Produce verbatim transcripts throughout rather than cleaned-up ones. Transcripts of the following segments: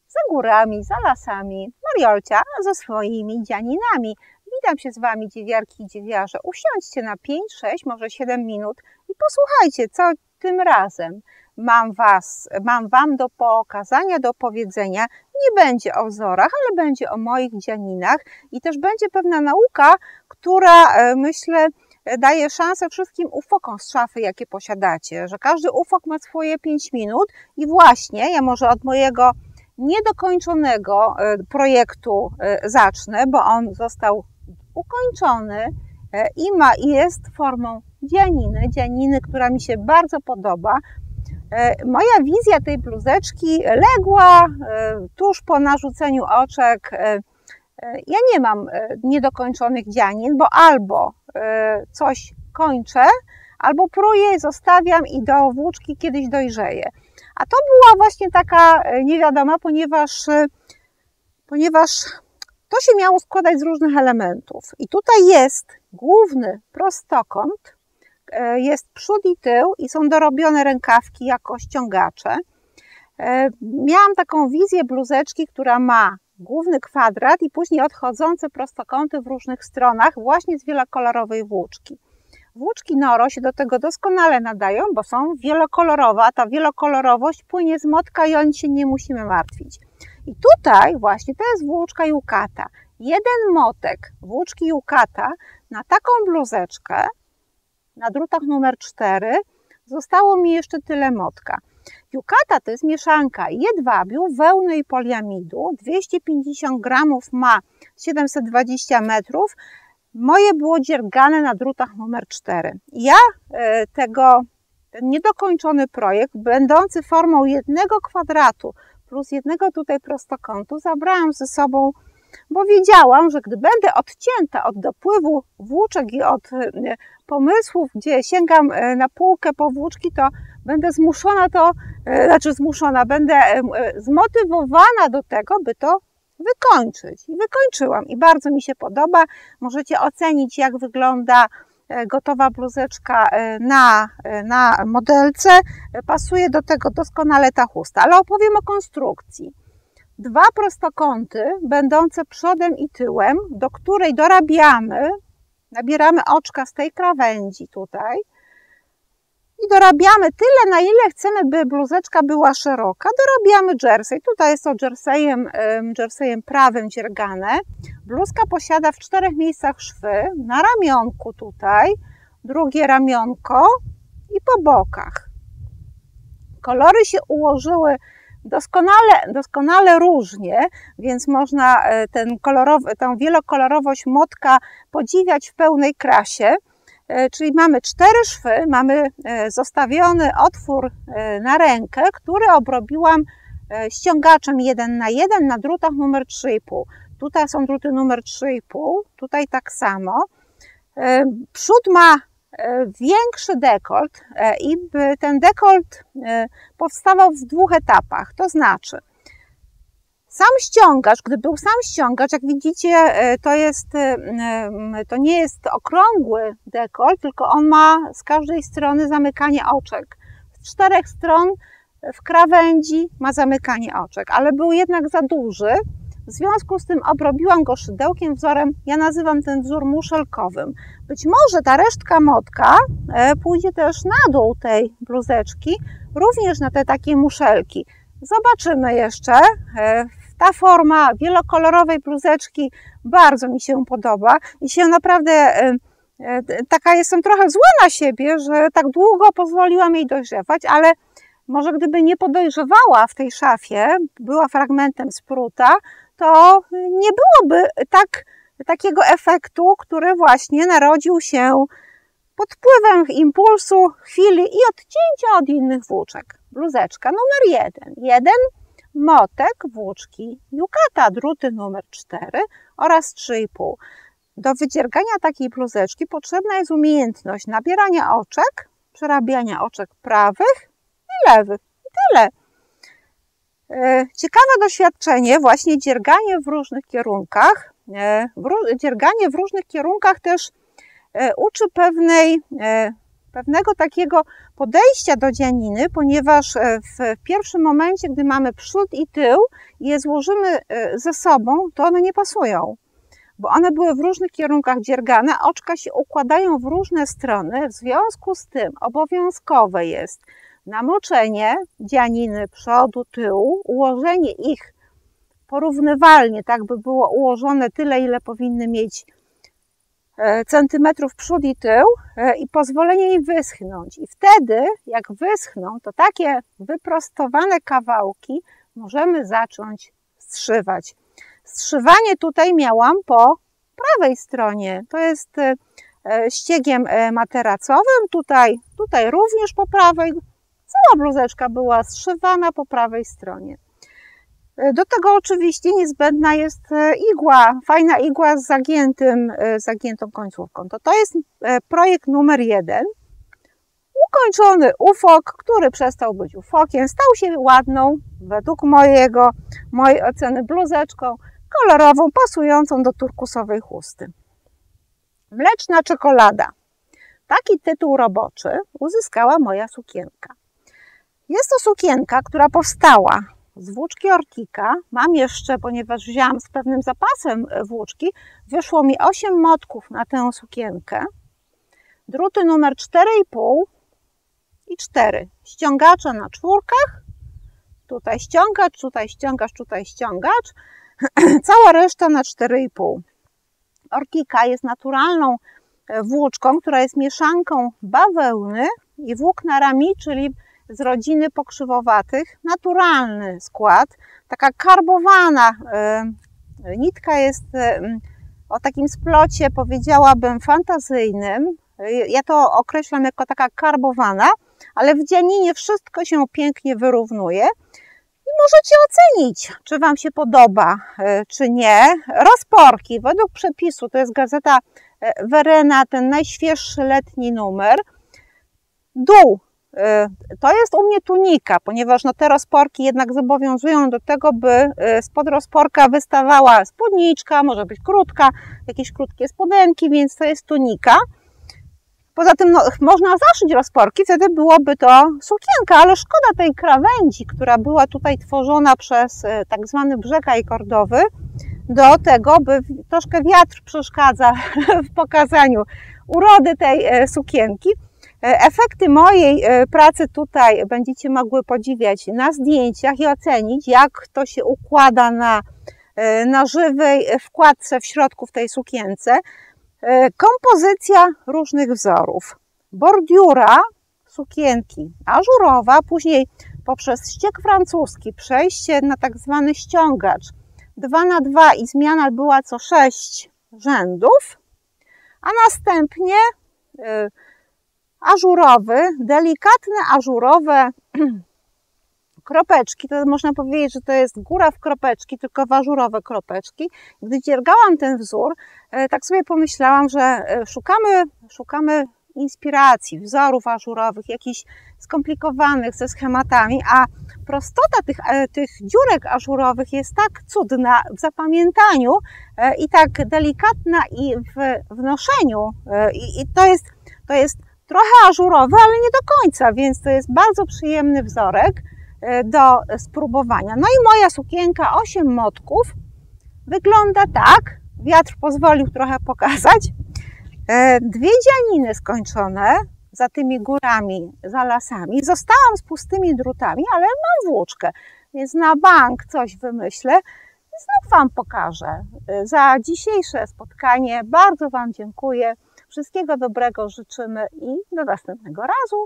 za górami, za lasami, Mariolcia ze swoimi dzianinami. Witam się z Wami, dziewiarki i dziewiarze. Usiądźcie na pięć, sześć, może siedem minut i posłuchajcie, co tym razem mam, was, mam Wam do pokazania, do powiedzenia. Nie będzie o wzorach, ale będzie o moich dzianinach i też będzie pewna nauka, która, myślę, daje szansę wszystkim ufokom z szafy, jakie posiadacie, że każdy ufok ma swoje pięć minut i właśnie ja może od mojego niedokończonego projektu zacznę, bo on został ukończony i ma i jest formą dzianiny, dzianiny, która mi się bardzo podoba. Moja wizja tej bluzeczki legła tuż po narzuceniu oczek. Ja nie mam niedokończonych dzianin, bo albo coś kończę, albo pruję i zostawiam i do włóczki kiedyś dojrzeje. A to była właśnie taka niewiadoma, ponieważ, ponieważ to się miało składać z różnych elementów. I tutaj jest główny prostokąt, jest przód i tył i są dorobione rękawki jako ściągacze. Miałam taką wizję bluzeczki, która ma główny kwadrat i później odchodzące prostokąty w różnych stronach właśnie z wielokolorowej włóczki. Włóczki Noro się do tego doskonale nadają, bo są wielokolorowe, a ta wielokolorowość płynie z motka i o nic się nie musimy martwić. I tutaj właśnie to jest włóczka Yukata. Jeden motek włóczki Yukata na taką bluzeczkę na drutach numer cztery zostało mi jeszcze tyle motka. Yukata to jest mieszanka jedwabiu, wełny i poliamidu. dwieście pięćdziesiąt gramów ma siedemset dwadzieścia metrów. Moje było dziergane na drutach numer cztery. Ja tego, ten niedokończony projekt, będący formą jednego kwadratu plus jednego tutaj prostokątu, zabrałam ze sobą, bo wiedziałam, że gdy będę odcięta od dopływu włóczek i od pomysłów, gdzie sięgam na półkę po włóczki, to będę zmuszona to, znaczy zmuszona, będę zmotywowana do tego, by to wykończyć. I wykończyłam i bardzo mi się podoba. Możecie ocenić, jak wygląda gotowa bluzeczka na, na modelce. Pasuje do tego doskonale ta chusta, ale opowiem o konstrukcji. Dwa prostokąty będące przodem i tyłem, do której dorabiamy, nabieramy oczka z tej krawędzi tutaj i dorabiamy tyle, na ile chcemy, by bluzeczka była szeroka. Dorabiamy jersey. Tutaj jest to jerseyem, jerseyem prawym dziergane. Bluzka posiada w czterech miejscach szwy. Na ramionku tutaj, drugie ramionko i po bokach. Kolory się ułożyły doskonale, doskonale różnie, więc można ten kolorowy, tę wielokolorowość motka podziwiać w pełnej krasie. Czyli mamy cztery szwy, mamy zostawiony otwór na rękę, który obrobiłam ściągaczem jeden na jeden na drutach numer trzy i pół. Tutaj są druty numer trzy i pół, tutaj tak samo. Przód ma większy dekolt i ten dekolt powstawał w dwóch etapach, to znaczy sam ściągacz, gdy był sam ściągacz, jak widzicie, to, jest, to nie jest okrągły dekolt, tylko on ma z każdej strony zamykanie oczek. Z czterech stron w krawędzi ma zamykanie oczek, ale był jednak za duży. W związku z tym obrobiłam go szydełkiem, wzorem, ja nazywam ten wzór muszelkowym. Być może ta resztka motka pójdzie też na dół tej bluzeczki, również na te takie muszelki. Zobaczymy jeszcze. Ta forma wielokolorowej bluzeczki bardzo mi się podoba i się naprawdę taka jestem trochę zła na siebie, że tak długo pozwoliłam jej dojrzewać, ale może gdyby nie podojrzewała w tej szafie, była fragmentem spruta, to nie byłoby tak, takiego efektu, który właśnie narodził się pod wpływem impulsu, chwili i odcięcia od innych włóczek. Bluzeczka numer jeden. Jeden motek włóczki Yukata, druty numer cztery oraz trzy i pół. Do wydziergania takiej bluzeczki potrzebna jest umiejętność nabierania oczek, przerabiania oczek prawych i lewych. I tyle. Ciekawe doświadczenie, właśnie dzierganie w różnych kierunkach. Dzierganie w różnych kierunkach też uczy pewnej pewnego takiego podejścia do dzianiny, ponieważ w pierwszym momencie, gdy mamy przód i tył i je złożymy ze sobą, to one nie pasują, bo one były w różnych kierunkach dziergane, oczka się układają w różne strony, w związku z tym obowiązkowe jest namoczenie dzianiny przodu, tyłu, ułożenie ich porównywalnie, tak by było ułożone tyle, ile powinny mieć centymetrów przód i tył i pozwolenie im wyschnąć. I wtedy, jak wyschną, to takie wyprostowane kawałki możemy zacząć zszywać. Zszywanie tutaj miałam po prawej stronie. To jest ściegiem materacowym. Tutaj, tutaj również po prawej. Cała bluzeczka była zszywana po prawej stronie. Do tego oczywiście niezbędna jest igła, fajna igła z zagiętym, zagiętą końcówką. To, to jest projekt numer jeden. Ukończony ufok, który przestał być ufokiem, stał się ładną, według mojego, mojej oceny, bluzeczką kolorową, pasującą do turkusowej chusty. Mleczna czekolada. Taki tytuł roboczy uzyskała moja sukienka. Jest to sukienka, która powstała z włóczki Ortika. Mam jeszcze, ponieważ wzięłam z pewnym zapasem włóczki, wyszło mi osiem motków na tę sukienkę. Druty numer cztery i pół i cztery. Ściągacze na czwórkach. Tutaj ściągacz, tutaj ściągacz, tutaj ściągacz. Cała reszta na cztery i pół. Ortika jest naturalną włóczką, która jest mieszanką bawełny i włókna rami, czyli z rodziny pokrzywowatych. Naturalny skład. Taka karbowana nitka jest o takim splocie, powiedziałabym, fantazyjnym. Ja to określam jako taka karbowana, ale w dzianinie wszystko się pięknie wyrównuje. I możecie ocenić, czy Wam się podoba, czy nie. Rozporki, według przepisu, to jest gazeta Verena, ten najświeższy letni numer. Dół, to jest u mnie tunika, ponieważ no, te rozporki jednak zobowiązują do tego, by spod rozporka wystawała spódniczka, może być krótka, jakieś krótkie spodenki, więc to jest tunika. Poza tym no, można zaszyć rozporki, wtedy byłoby to sukienka, ale szkoda tej krawędzi, która była tutaj tworzona przez tak zwany brzeg ajkordowy, do tego, by troszkę wiatr przeszkadza w pokazaniu urody tej sukienki. Efekty mojej pracy tutaj będziecie mogły podziwiać na zdjęciach i ocenić, jak to się układa na, na żywej wkładce w środku w tej sukience. Kompozycja różnych wzorów. Bordiura sukienki ażurowa, później poprzez ścieg francuski przejście na tak zwany ściągacz dwa na dwa i zmiana była co sześć rzędów, a następnie ażurowy, delikatne ażurowe kropeczki, to można powiedzieć, że to jest góra w kropeczki, tylko w ażurowe kropeczki. Gdy dziergałam ten wzór, tak sobie pomyślałam, że szukamy, szukamy inspiracji, wzorów ażurowych, jakichś skomplikowanych ze schematami, a prostota tych, tych dziurek ażurowych jest tak cudna w zapamiętaniu i tak delikatna i w wnoszeniu. I, i to jest, to jest trochę ażurowe, ale nie do końca, więc to jest bardzo przyjemny wzorek do spróbowania. No i moja sukienka osiem motków wygląda tak. Wiatr pozwolił trochę pokazać. Dwie dzianiny skończone za tymi górami, za lasami. Zostałam z pustymi drutami, ale mam włóczkę, więc na bank coś wymyślę i znów Wam pokażę. Za dzisiejsze spotkanie bardzo Wam dziękuję. Wszystkiego dobrego życzymy i do następnego razu.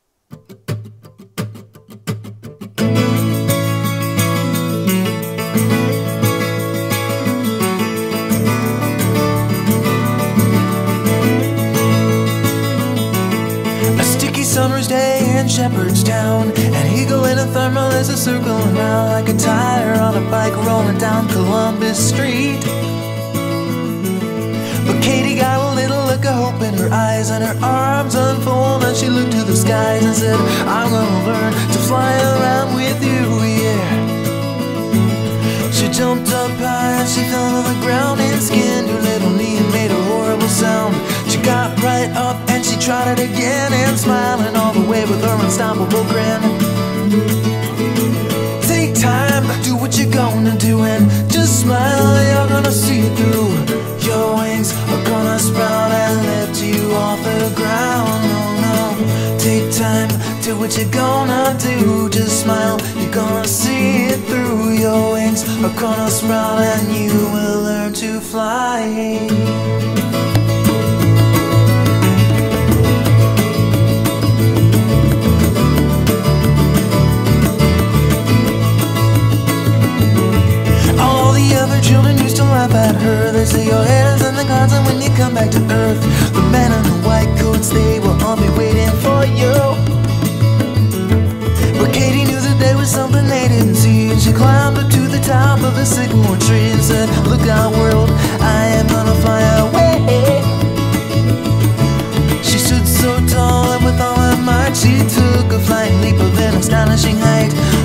Summer's day in Shepherdstown, and Eagle in a thermal is a circling round like a tire on a bike rolling down Columbus Street. But Katie got a little look of hope in her eyes, and her arms unfold, and she looked to the skies and said, I'm gonna learn to fly around with you, yeah. She jumped up high and she fell on the ground and skinned her little knee and made a horrible sound. She got right up and she tried it again, and smiling all the way with her unstoppable grin. Take time, do what you're gonna do, and just smile, you're gonna see it through. Your wings are gonna sprout and lift you off the ground. Oh no, take time, do what you're gonna do, just smile, you're gonna see it through. Your wings are gonna sprout and you will learn to fly. Laugh at her, they say your head is in the clouds, and when you come back to earth, the men in the white coats, they will all be waiting for you. But Katie knew that there was something they didn't see, and she climbed up to the top of the sycamore tree and said, look out world, I am gonna fly away. stood so tall, and with all her might she took a flying leap of an astonishing height.